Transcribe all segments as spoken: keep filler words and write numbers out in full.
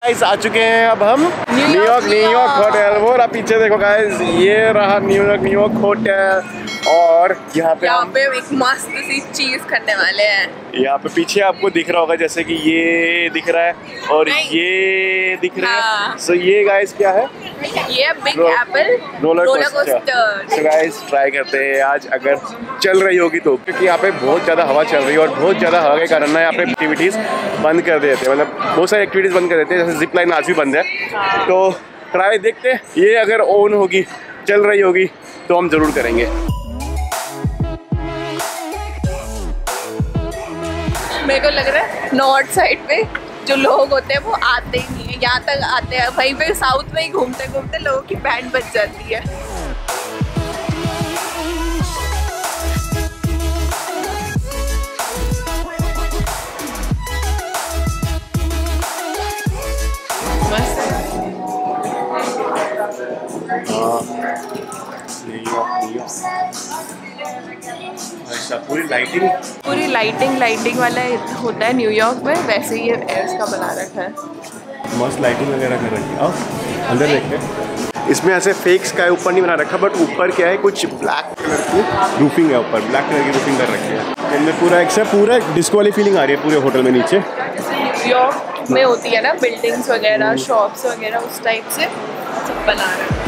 Guys आ चुके हैं अब हम न्यूयॉर्क न्यूयॉर्क होटल। वो रहा पीछे देखो गाइस, ये रहा न्यूयॉर्क न्यूयॉर्क होटल। और यहाँ पे यहाँ पे एक मस्त सी चीज करने वाले हैं। यहाँ पे पीछे आपको दिख रहा होगा जैसे कि ये दिख रहा है और ये दिख रहा है। सो ये गाइस क्या है? ये big apple roller coaster. So guys try करते हैं आज, अगर चल रही होगी तो, क्योंकि यहाँ पे बहुत ज़्यादा हवा चल रही है और बहुत ज़्यादा हवा के कारण ना यहाँ पे एक्टिविटीज़ बंद कर देते हैं, मतलब बहुत सारी एक्टिविटीज़ बंद कर देते हैं। जैसे जिप लाइन आज भी बंद है, तो ट्राई देखते हैं ये अगर ऑन होगी, चल रही होगी तो हम ज़रूर करेंगे। मेरे को लग रहा है नॉर्थ साइड पे जो लोग होते हैं वो आते ही नहीं है, यहाँ तक आते हैं, वहीं पे साउथ में ही घूमते घूमते लोगों की बैंड बज जाती है। अच्छा, पूरी लाइटिंग पूरी लाइटिंग लाइटिंग वाला होता है न्यूयॉर्क में, वैसे ही एयर्स का बना रखा है। मस्त लाइटिंग वगैरह कर रखी है। आओ अंदर देखते हैं। इसमें ऐसे फेक स्काई ऊपर नहीं बना रखा, बट ऊपर क्या है, कुछ ब्लैक कलर की रूफिंग है, ऊपर ब्लैक कलर की रूफिंग कर रखी है। इनमें पूरा एक से पूरा डिस्को वाली फीलिंग आ रही है पूरे होटल में नीचे। जैसे न्यूयॉर्क में होती है ना बिल्डिंग्स वगैरह, शॉप्स वगैरह, उस टाइप से सब बना रखा है।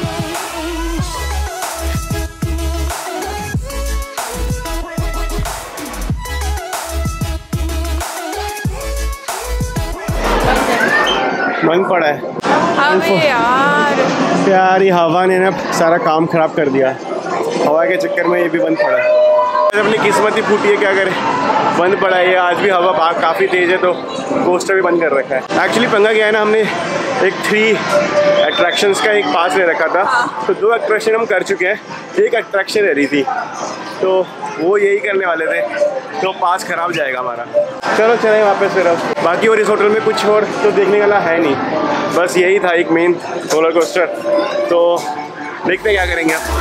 मन पड़ा है अबे यार, प्यारी हवा ने ना सारा काम खराब कर दिया। हवा के चक्कर में ये भी बंद पड़ा है। अपनी किस्मत ही फूटी है, क्या करें, बंद पड़ा है ये। आज भी हवा बाहर काफ़ी तेज़ है तो कोस्टर भी बंद कर रखा है। एक्चुअली पंगा क्या है ना, हमने एक थ्री अट्रैक्शंस का एक पास ले रखा था, तो दो अट्रैक्शन हम कर चुके हैं, एक अट्रैक्शन रह रही थी, तो वो यही करने वाले थे, तो पास खराब जाएगा हमारा। चलो चले वापस फिर। अब बाकी और इस होटल में कुछ और तो देखने वाला है नहीं, बस यही था एक मेन रोलर कोस्टर, तो देखते हैं क्या करेंगे अब।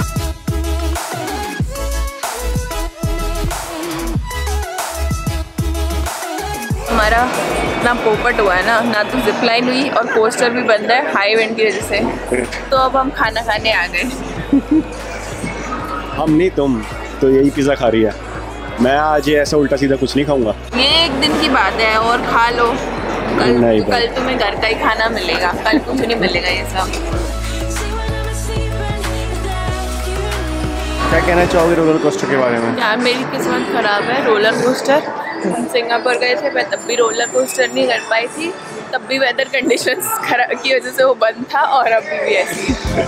हमारा ना पोपट हुआ है ना ना तो जिप लाइन हुई, और कोस्टर भी बंद है हाई विंड की वजह से। तो अब हम खाना खाने आ गए। हम नहीं, तुम तो यही पिज़्ज़ा खा रही है, मैं आज ये ऐसा उल्टा सीधा कुछ नहीं खाऊंगा। ये एक दिन की बात है और खा लो, कल नहीं कल तुम्हें घर का ही खाना मिलेगा, कल कुछ नहीं मिलेगा ये सब। क्या कहना चाहोगे रोलर कोस्टर के बारे में? यार मेरी किस्मत खराब है, रोलर कोस्टर हम सिंगापुर गए थे, मैं तब भी रोलर कोस्टर नहीं कर पाई थी, तब भी वेदर कंडीशंस खराब की वजह से वो बंद था, और अभी भी ऐसी है।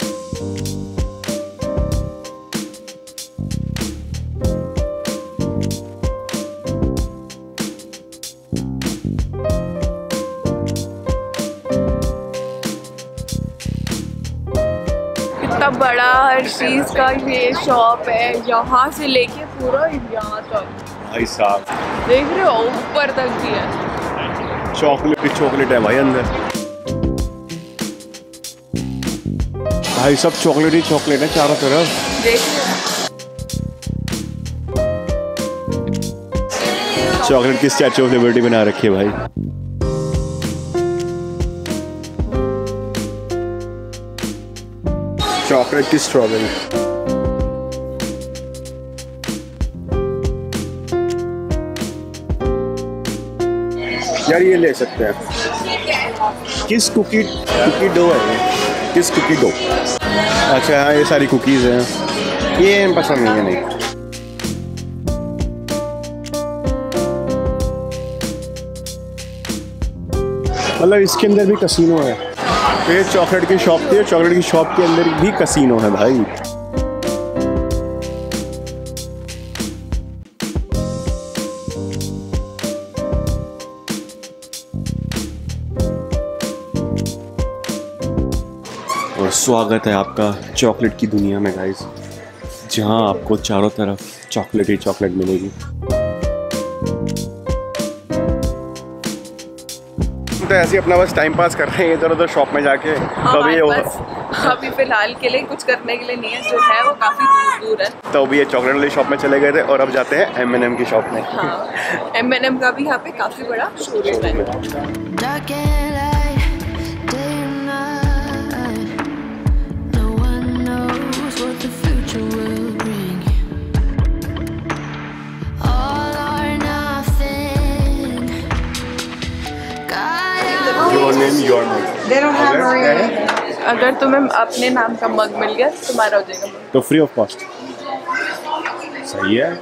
कितना बड़ा हर चीज का ये शॉप है, यहाँ से लेके पूरा यहाँ तक। भाई साहब देख रहे हो, ऊपर तक भी है। चॉकलेट ही चॉकलेट है भाई अंदर, भाई सब चॉकलेट ही चॉकलेट है चारों तरफ। देख रहे हो चॉकलेट की स्टैचू ऑफ लिबर्टी बना रखी है भाई। चॉकलेट की स्ट्रॉबेरी, यार ये ले सकते हैं। किस कुकी कुकी डो है ये? किस कुकी डो? अच्छा हाँ, ये सारी कुकीज़ हैं, ये पसंद नहीं है। नहीं मतलब इसके अंदर भी कसीनो है। ये चॉकलेट की शॉप थी, चॉकलेट की शॉप के अंदर भी कसीनो है भाई। और स्वागत है आपका चॉकलेट की दुनिया में गाइस, जहां आपको चारों तरफ चॉकलेट ही चॉकलेट मिलेगी। तो ऐसे ही अपना बस टाइम पास कर रहे हैं इधर उधर शॉप में जाके। कभी अभी फिलहाल के लिए कुछ करने के लिए नहीं है, जो है वो काफ़ी दूर दूर है। तो अभी ये चॉकलेट वाली शॉप में चले गए थे और अब जाते हैं एम एन एम की शॉप में। हाँ, एम एन एम का भी यहाँ पे काफ़ी बड़ा शोरूम है। क्या है? अगर तुम्हें अपने नाम का मग मिल गया तो तुम्हारा हो जाएगा मग। तो फ्री ऑफ कॉस्ट, सही है।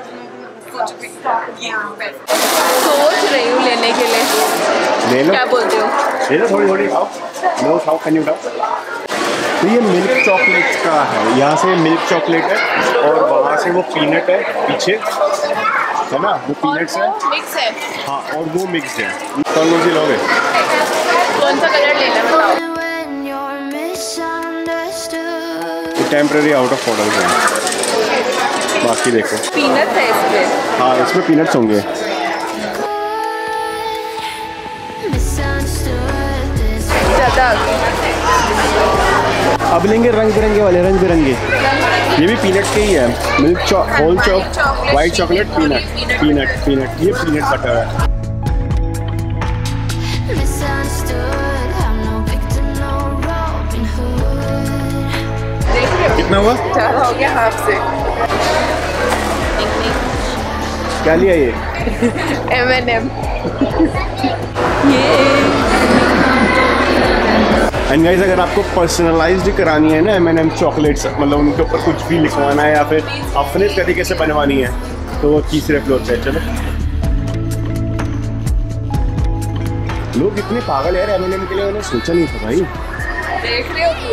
सोच रही हूँ लेने के लिए, ले लो, क्या बोलते हो? ले लो थोड़ी थोड़ी खाओ। नो खाओ, कैन यू खाओ। तो ये मिल्क चॉकलेट का है, यहाँ से मिल्क चॉकलेट है और वहाँ से वो पीनट है पीछे, है ना, वो पीनट्स है। मिक्स है। हाँ, और वो मिक्स है। कौन कौन सी लोगे? कौन सा कलर लेना बताओ? टेम्परेरी आउट ऑफ ऑर्डर है, बाकी देखो। पीनट है इसमें। हाँ, इसमें पीनट्स होंगे। ज़्यादा अब लेंगे रंग बिरंगे वाले, रंग बिरंगे। ये भी पीनट के ही है, milk choc, whole choc, white chocolate, peanut, peanut, peanut, ये पीनट बटर है। कितना हुआ? ज़्यादा हो गया हाफ से। क्या लिया ये? M N M. ये एंड गाइस, अगर आपको पर्सनलाइज्ड करानी है ना एम एंड एम चॉकलेट्स, मतलब उनके ऊपर कुछ भी लिखवाना है या फिर अपने तरीके से बनवानी है, तो वो तीसरे फ्लोर पे है। चलो, लोग इतने पागल यार एम एंड एम के लिए, उन्हें सोचा नहीं था भाई। देख रहे हो?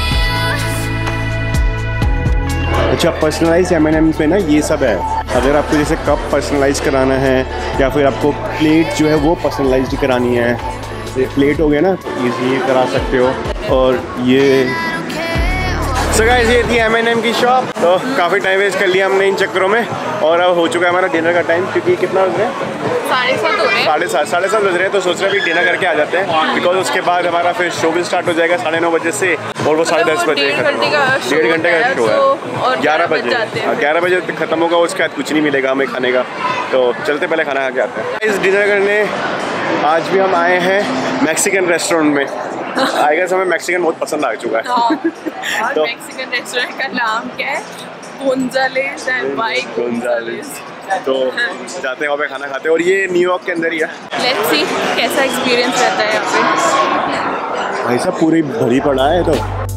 अच्छा, पर्सनलाइज एम एंड एम पे ना ये सब है। अगर आपको जैसे कप पर्सनलाइज कराना है या फिर आपको प्लेट जो है वो पर्सनलाइज करानी है, ये प्लेट हो गया ना, तो इजी करा सकते हो। और ये सो गाइस, ये थी एम एंड एम की शॉप। तो काफ़ी टाइम वेस्ट कर लिया हमने इन चक्करों में, और अब हो चुका है हमारा डिनर का टाइम, क्योंकि कितना बज रहा है? साढ़े सात हो रहे हैं। साढ़े सात साढ़े सात बज रहे हैं। तो सोच रहे हैं अभी डिनर करके आ जाते हैं, बिकॉज उसके बाद हमारा फिर शो भी स्टार्ट हो जाएगा साढ़े नौ बजे से, और वो साढ़े दस बजे डेढ़ घंटे का शो डेढ़ घंटे का शो और है। ग्यारह बजे ग्यारह बजे तक खत्म होगा, उसके बाद कुछ नहीं मिलेगा हमें खाने का। तो चलते पहले खाना खा के आते हैं। इस डिनर करने आज भी हम आए हैं मैक्सिकन रेस्टोरेंट में। आई गेस हमें मैक्सिकन बहुत पसंद आ चुका है। और तो मैक्सिकन रेस्टोरेंट का नाम क्या है? Gonzalez and Y Gonzalez. तो जाते हैं वहाँ पे खाना खाते हैं, और ये न्यूयॉर्क के अंदर ही है। लेट्स सी कैसा एक्सपीरियंस रहता है यहाँ पे। भाई साहब पूरी भरी पड़ा है। तो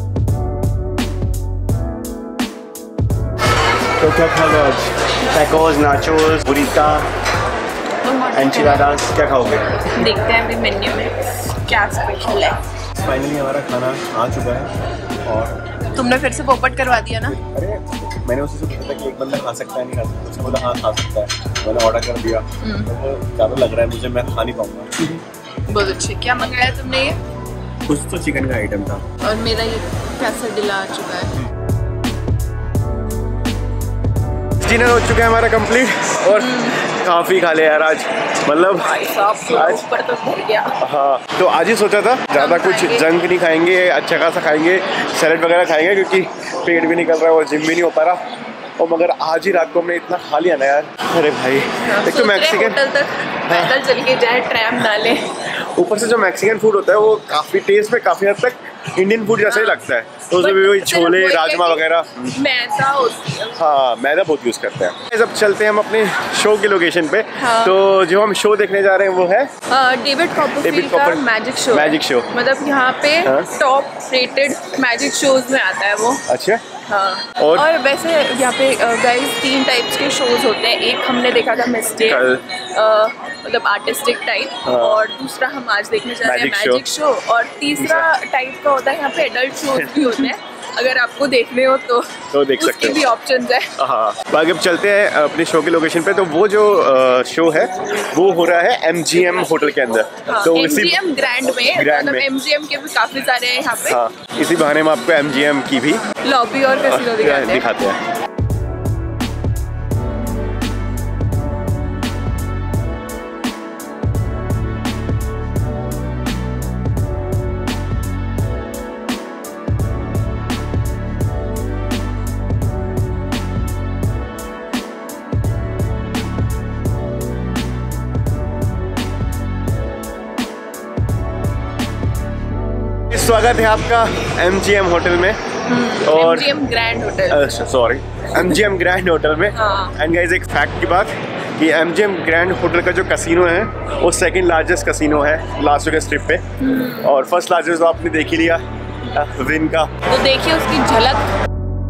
तो क्या खाओगे आज? टैकोस, नाचोस, बुरीता, एंचिलाडास, क्या खाओगे? देखते हैं अभी मेन्यू में क्या स्पेशल है। फाइनली हमारा खाना आ चुका है, और तुमने फिर से पोपट करवा दिया ना? अरे मैंने उससे पूछा था कि एक बंदा खा सकता है नहीं खा सकता, उसने बोला हाँ खा सकता है। मैंने ऑर्डर कर दिया, तो ज़्यादा लग रहा है मुझे, मैं खा नहीं पाऊँगा। बहुत अच्छे। क्या मंगाया तुमने? ये कुछ तो चिकन का आइटम था, और मेरा ये कैसा डिला आ चुका है। डिनर हो चुका है हमारा कंप्लीट, और काफ़ी खा लिया यार आज, मतलब आज ऊपर तो भर गया। हाँ, तो आज ही सोचा था ज़्यादा कुछ जंक नहीं खाएंगे, अच्छा खासा खाएंगे, सैलेड वगैरह खाएंगे, क्योंकि पेट भी निकल रहा है और जिम भी नहीं हो पा रहा। और मगर आज ही रात को हमने इतना खा लिया ना यार। अरे भाई, एक तो मैक्सिकन होटल तक पैदल चल के जाए, ट्रैम डाले। ऊपर से जो मैक्सिकन फूड होता है वो काफ़ी टेस्ट में काफ़ी हद तक इंडियन फूड जैसा ही लगता है। तो उसमें भी वही छोले, राजमा वगैरह, मैदा होती है। हाँ, मैदा बहुत यूज़ करते हैं। जब चलते हैं हम अपने शो की लोकेशन पे। हाँ। तो जो हम शो देखने जा रहे हैं वो है डेविड कॉपरफील्ड का मैजिक शो। मैजिक शो मतलब यहाँ पे हाँ? टॉप रेटेड मैजिक शोज में आता है वो। अच्छा। हाँ। और, और वैसे यहाँ पे गाइस तीन टाइप्स के शोज होते हैं। एक हमने देखा था मिस्टेक, मतलब आर्टिस्टिक टाइप, हाँ। और दूसरा हम आज देखने जा रहे हैं मैजिक मैजिक शो, और तीसरा टाइप का होता है यहाँ पे एडल्ट शोज भी होते हैं। अगर आपको देखने हो तो तो देख सकते उसके हो। भी ऑप्शंस है। हाँ, बाकी अब चलते हैं अपने शो की लोकेशन पे। तो वो जो शो है वो हो रहा है एम जी एम होटल के अंदर। हाँ, तो एम इसी जी एम ग्रैंड में, ग्रैंड मतलब में। एम जी एम के भी काफी सारे हैं यहाँ पे। हाँ, इसी बहाने में आपको एम जी एम की भी लॉबी और कैसीनो दिखाते हैं। दिखाते हैं। स्वागत है आपका एम जी एम होटल में, और M G M grand hotel, sorry M G M grand hotel में। हाँ। एंड गाइस, एक फैक्ट की बात ये M G M grand hotel का जो कसिनो है वो सेकंड लार्जेस्ट कसिनो है लास वेगास स्ट्रिप पे, और फर्स्ट लार्जेस्ट तो आपने देख ही लिया विन का। तो देखिए उसकी झलक।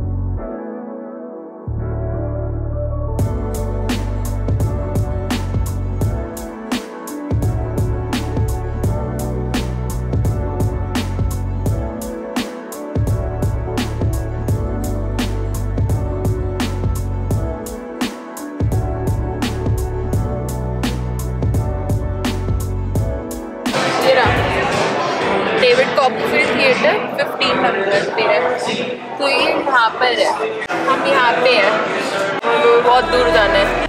David Copperfield theatre fifteen number पे है, तो ये यहाँ पर है, हम यहाँ पे हैं और बहुत दूर जाना है।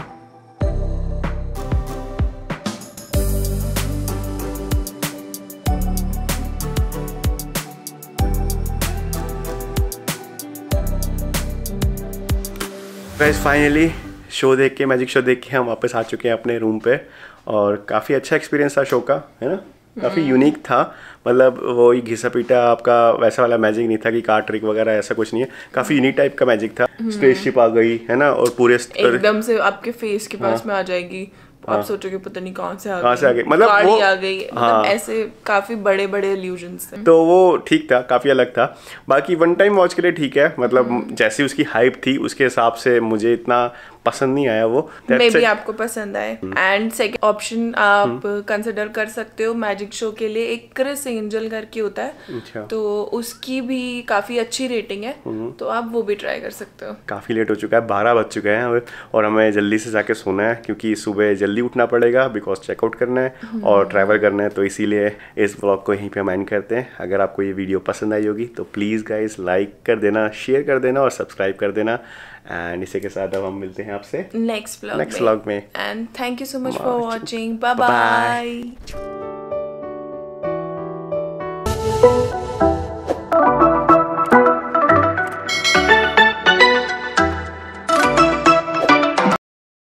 गाइस फाइनली शो देख के, मैजिक शो देख के हम वापस आ चुके हैं अपने रूम पे, और काफ़ी अच्छा एक्सपीरियंस था शो का, है ना? काफ़ी यूनिक था, मतलब वही घिसा पीटा आपका वैसा वाला मैजिक नहीं था कि कार्ड ट्रिक वगैरह ऐसा कुछ नहीं है, काफ़ी यूनिक टाइप का मैजिक था। स्पेसशिप आ गई है ना, और पूरे एकदम से आपके फेस के पास में आ जाएगी, आप सोचोगे पता नहीं कहाँ से आ कहाँ से आ गई, मतलब गाड़ी वो आ गई, मतलब ऐसे काफी बड़े बड़े इल्यूजन्स थे, तो वो ठीक था, काफ़ी अलग था। बाकी वन टाइम वॉच के लिए ठीक है, मतलब जैसी उसकी हाइप थी उसके हिसाब से मुझे इतना पसंद नहीं आया वो। मे भी आपको पसंद आए। एंड सेकंड ऑप्शन आप कंसिडर कर सकते हो मैजिक शो के लिए, एक क्रिस एंजल करके होता है, अच्छा। तो उसकी भी काफी अच्छी रेटिंग है, तो आप वो भी ट्राई कर सकते हो। काफ़ी लेट हो चुका है, बारह बज चुके हैं और हमें जल्दी से जाके सोना है क्योंकि सुबह जल्दी उठना पड़ेगा, बिकॉज चेकआउट करना है और ट्रैवल करना है, तो इसीलिए इस व्लॉग को यहीं पे हम एंड करते हैं। अगर आपको ये वीडियो पसंद आई होगी तो प्लीज़ गाइस लाइक कर देना, शेयर कर देना और सब्सक्राइब कर देना। एंड इसी के साथ अब हम मिलते हैं आपसे नेक्स्ट व्लॉग नेक्स्ट व्लॉग में। And thank you so much for watching, bye bye.